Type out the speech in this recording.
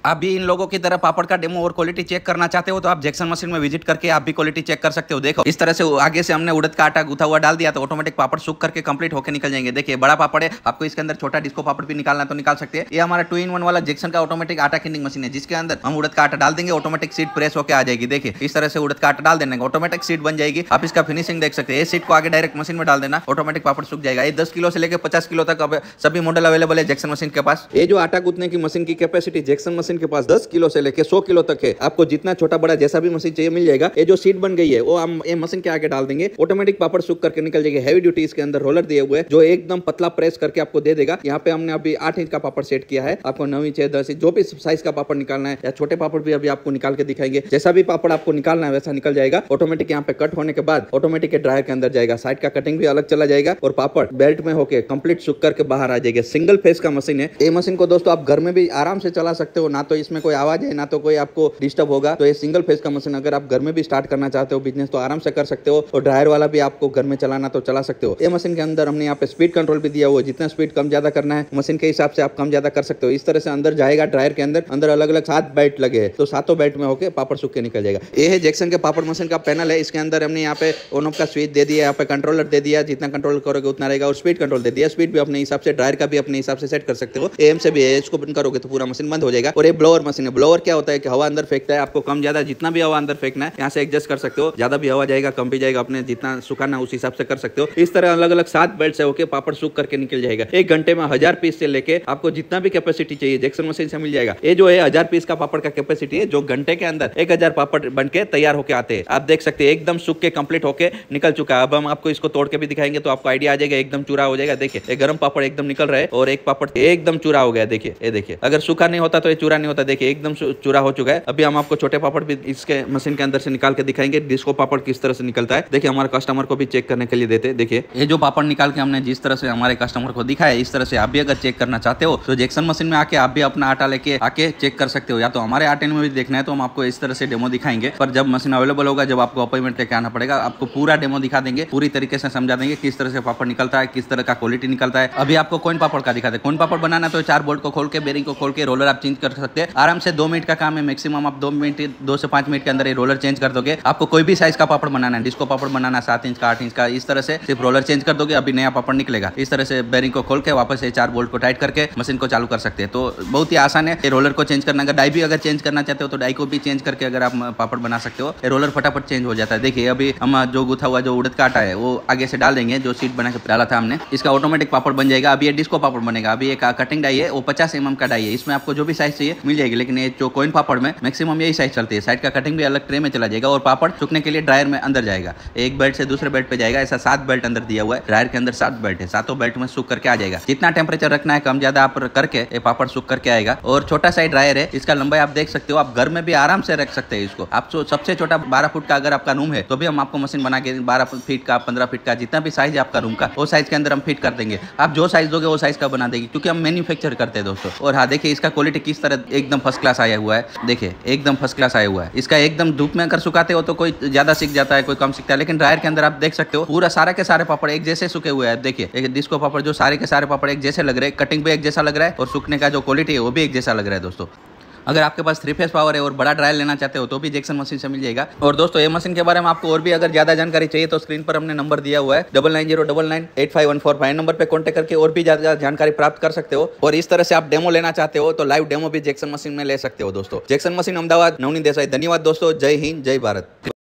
आप भी इन लोगों की तरह पापड़ का डेमो और क्वालिटी चेक करना चाहते हो तो आप जैक्सन मशीन में विजिट करके आप भी क्वालिटी चेक कर सकते हो। देखो इस तरह से आगे से हमने उड़द का आटा गूथा हुआ डाल दिया तो ऑटोमेटिक पापड़ सूख करके कंप्लीट होकर निकल जाएंगे। देखिए बड़ा पापड़ है, आपको इसके अंदर छोटा डिस्को पापड़ भी निकालना तो निकाल सकते हैं। ये हमारा 2-in-1 वाला जैक्सन का ऑटोमेटिक आटा किंडिंग मशीन है, जिसके अंदर हम उड़द का आटा डाल देंगे, ऑटोमेटिक सीट प्रेस होकर आ जाएगी। देखिए इस तरह से उड़द का आटा डाल देने ऑटोमेटिक सीट बन जाएगी। आप इसका फिनिशिंग देख सकते हैं। सीट को आगे डायरेक्ट मशीन में डाल देना, ऑटोमेटिक पापड़ सूख जाएगा। ये 10 किलो से लेकर 50 किलो तक अब सभी मॉडल अवेलेबल है जैक्सन मशीन के पास। ये जो आटा गूंथने की मशीन की कैपेसिटी जैक्सन मशीन के पास 10 किलो से लेकर 100 किलो तक है। आपको जितना छोटा बड़ा जैसा भी मशीन चाहिए मिल जाएगा। ये जो सीट बन गई है वो हम ये मशीन के आगे डाल देंगे, ऑटोमेटिक पापड़ सूख करके निकल जाएगी। हैवी ड्यूटी इसके अंदर रोलर दिए हुए जो एकदम पतला प्रेस करके आपको दे देगा। यहाँ पे हमने अभी 8 इंच का पापड़ सेट किया है। आपको 9 इंच 10 इंच जो भी साइज का पापड़ निकालना है या छोटे पापड़ भी अभी आपको निकाल के दिखाएंगे। जैसा भी पापड़ आपको निकालना है वैसा निकल जाएगा। ऑटोमेटिक यहाँ पे कट होने के बाद ऑटोमेटिक ड्रायर के अंदर जाएगा, साइड का कटिंग भी अलग चला जाएगा और पापड़ बेल्ट में होकर कंप्लीट सूख करके बाहर आ जाएगा। सिंगल फेस का मशीन है। ये मशीन को दोस्तों आप घर में भी आराम से चला सकते हो, ना तो इसमें कोई आवाज है ना तो कोई आपको डिस्टर्ब होगा। तो ये सिंगल फेस का मशीन अगर आप घर में भी स्टार्ट करना चाहते हो बिजनेस तो आराम से कर सकते हो। और ड्रायर वाला भी आपको घर में चलाना तो चला सकते हो। ये मशीन के अंदर हमने यहाँ पे स्पीड कंट्रोल भी दिया हुआ है, जितना स्पीड कम ज्यादा करना है मशीन के हिसाब से आप कम ज्यादा कर सकते हो। इस तरह से अंदर जाएगा ड्रायर के अंदर अलग अलग 7 बेल्ट लगे हैं, तो 7 बेल्ट में होकर पापड़ सूख के निकल जाएगा। ये है जैक्सन के पापड़ मशीन का पैनल है। इसके अंदर हमने यहाँ पे ऑन ऑफ का स्विच दे दिया, यहाँ पे कंट्रोलर दे दिया, जितना कंट्रोल करोगे उतना रहेगा। और स्पीड कंट्रोल दे दिया, स्पीड भी अपने हिसाब से, ड्रायर का भी अपने हिसाब से सेट कर सकते हो। एम से भी है, इसको बंद करोगे तो पूरा मशीन बंद हो जाएगा। और ये ब्लोअर मशीन है। ब्लोअर क्या होता है कि हवा अंदर फेंकता है, आपको कम ज्यादा जितना भी हवा अंदर फेंकना है यहाँ से एडजस्ट कर सकते हो। ज्यादा भी हवा जाएगा कम भी जाएगा, अपने जितना सुखाना उस हिसाब से कर सकते हो। इस तरह अलग अलग 7 बेल्ट से होकर पापड़ सूख करके निकल जाएगा। 1 घंटे में 1000 पीस से लेके आपको जितना भी कैपेसिटी चाहिए जैक्सन मशीन से मिल जाएगा। ये जो है 1000 पीस का पापड़ का कैपेसिटी है, जो घंटे के अंदर 1000 पापड़ बन के तैयार होके आते हैं। आप देख सकते हैं एकदम सूख के कंप्लीट होके निकल चुका है। अब हम आपको इसको तोड़ के भी दिखाएंगे तो आपको आइडिया आ जाएगा। एकदम चूरा हो जाएगा। देखिए ये गर्म पापड़ एकदम निकल रहा है और एक पापड़ एकदम चूरा हो गया। देखिए ये देखिए, अगर सूखा नहीं होता तो ये चूरा नहीं होता। देखिए एकदम चूरा हो चुका है। अभी हम आपको छोटे पापड़ भी इसके मशीन के अंदर से निकाल के दिखाएंगे डिस्को पापड़ किस तरह से निकलता है। देखिए हमारे कस्टमर को भी चेक करने के लिए देते हैं। देखिए ये जो पापड़ निकाल के हमने जिस तरह से हमारे कस्टमर को दिखाया, इस तरह से आप भी अगर चेक करना चाहते हो तो जैक्सन मशीन में आके आप भी अपना आटा लेके आके चेक कर सकते हो। या तो हमारे आटे में भी देखना है तो हम आपको इस तरह से डेमो दिखाएंगे, पर जब मशीन अवेलेबल होगा, जब आपको अपॉइंटमेंट लेके आना पड़ेगा, आपको पूरा डेमो दिखा देंगे, पूरी तरीके से समझा देंगे किस तरह से पापड़ निकलता है, किस तरह का क्वालिटी निकलता है। अभी आपको कोइन पापड़ का दिखाते हैं। कोइन पापड़ बनाना तो 4 बोल्ट को खोल के, बेरिंग को खोल के रोलर आप चेंज कर सकते हैं। आराम से 2 मिनट का काम है, मैक्सिमम आप 2 से 5 मिनट के अंदर ये रोलर चेंज कर दोगे। आपको कोई भी साइज का पापड़ बनाना है, डिस्को पापड़ बनाना 7 इंच का 8 इंच का, इस तरह से सिर्फ रोलर चेंज कर दोगे, अभी नया पापड़ निकलेगा। इस तरह से बेरिंग को खोल के वापस से 4 बोल्ट को टाइट करके मशीन को चालू कर सकते हैं। तो बहुत ही आसान है। ये रोलर को चेंज करना, अगर डाई भी अगर चेंज करना चाहते हो तो डाई को भी चेंज करके अगर आप पापड़ बना सकते हो। ये रोलर फटाफट चेंज हो जाता है। देखिए अभी हम जो गुथा हुआ जो उड़द का आटा है वो आगे से डाल देंगे, जो सीट बना के डाला था हमने, इसका ऑटोमेटिक पापड़ बन जाएगा। अभी ये डिस्को पापड़ बनेगा। अभी एक कटिंग डाई है, वो 50 mm का डाई है, इसमें आपको जो भी साइज चाहिए मिल जाएगी। लेकिन ये जो कोइन पापड़ में मैक्सिमम यही साइज चलती है। साइड का कटिंग भी अलग ट्रे में चला जाएगा और पापड़ सूखने के लिए ड्रायर में अंदर जाएगा। एक बेल्ट से दूसरे बेल्ट पे जाएगा। ऐसा 7 बेल्ट अंदर दिया हुआ है। ड्रायर के अंदर 7 बेल्ट है, 7 बेल्ट में सूख करके आ जाएगा। जितना टेम्परेचर रखना है कम ज्यादा आप करके ये पापड़ सूख करके आएगा। और छोटा सा ड्रायर है, इसका लंबाई आप देख सकते हो। आप घर में भी आराम से रख सकते हैं इसको। आप सबसे छोटा 12 फुट का अगर आपका रूम है तो भी हम आपको मशीन बना के 12 फीट का 15 फीट का जितना भी साइज है आपका रूम का, वो साइज के अंदर हम फिट कर देंगे। आप जो साइज दोगे वो साइज का बना देंगे, क्योंकि हम मैन्युफैक्चर करते हैं दोस्तों। और हाँ देखिए इसका क्वालिटी किस तरह एकदम फर्स्ट क्लास आया हुआ है। देखिए एकदम फर्स्ट क्लास आया हुआ है। इसका एकदम धूप में अगर सुखाते हो तो कोई ज्यादा सीख जाता है, कोई कम सीखता है। लेकिन ड्रायर के अंदर आप देख सकते हो पूरा सारा के सारे पापड़ एक जैसे सूखे हुए हैं। देखिए एक डिस्को पापड़ जो सारे के सारे पापड़ एक जैसे लग रहे हैं, कटिंग भी एक जैसा लग रहा है और सूखने का जो क्वालिटी है वो भी एक जैसा लग रहा है दोस्तों। अगर आपके पास 3 फेस पावर है और बड़ा ड्रायर लेना चाहते हो तो भी जैक्सन मशीन से मिल जाएगा। और दोस्तों ये मशीन के बारे में आपको और भी अगर ज्यादा जानकारी चाहिए तो स्क्रीन पर हमने नंबर दिया हुआ है 9909985145 नंबर पे कांटेक्ट करके और भी ज्यादा जानकारी प्राप्त कर सकते हो। और इस तरह से आप डेमो लेना चाहते हो तो लाइव डेमो भी जैक्सन मशीन में ले सकते हो दोस्तों। Jackson machine Ahmedabad, Navneet Desai. धन्यवाद दोस्तों। जय हिंद, जय भारत।